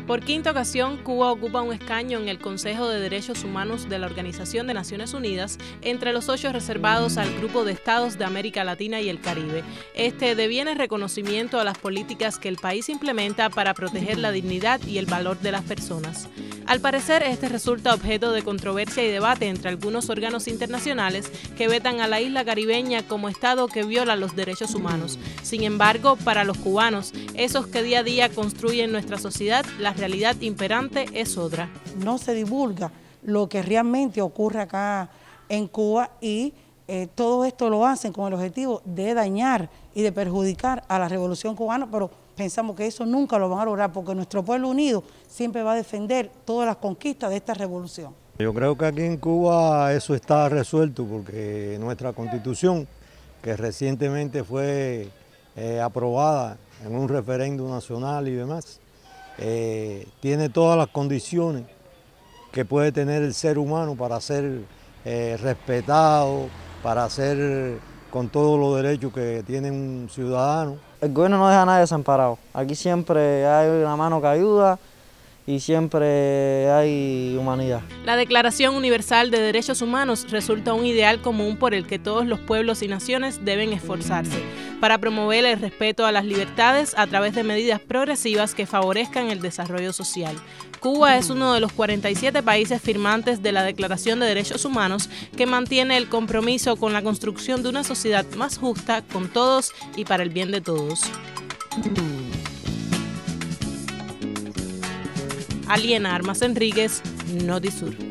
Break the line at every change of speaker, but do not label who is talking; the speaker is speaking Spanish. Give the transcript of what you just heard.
Por quinta ocasión, Cuba ocupa un escaño en el Consejo de Derechos Humanos de la Organización de Naciones Unidas, entre los 8 reservados al Grupo de Estados de América Latina y el Caribe. Este deviene reconocimiento a las políticas que el país implementa para proteger la dignidad y el valor de las personas. Al parecer, este resulta objeto de controversia y debate entre algunos órganos internacionales que vetan a la isla caribeña como estado que viola los derechos humanos. Sin embargo, para los cubanos, esos que día a día construyen nuestra sociedad, la realidad imperante es otra.
No se divulga lo que realmente ocurre acá en Cuba y todo esto lo hacen con el objetivo de dañar y de perjudicar a la revolución cubana, pero pensamos que eso nunca lo van a lograr porque nuestro pueblo unido siempre va a defender todas las conquistas de esta revolución.
Yo creo que aquí en Cuba eso está resuelto porque nuestra Constitución, que recientemente fue aprobada en un referéndum nacional y demás, tiene todas las condiciones que puede tener el ser humano para ser respetado, para ser con todos los derechos que tiene un ciudadano.
El gobierno no deja a nadie desamparado. Aquí siempre hay una mano que ayuda y siempre hay humanidad.
La Declaración Universal de Derechos Humanos resulta un ideal común por el que todos los pueblos y naciones deben esforzarse para promover el respeto a las libertades a través de medidas progresivas que favorezcan el desarrollo social. Cuba es uno de los 47 países firmantes de la Declaración de Derechos Humanos que mantiene el compromiso con la construcción de una sociedad más justa con todos y para el bien de todos. Aliena Armas Enríquez, Notisur.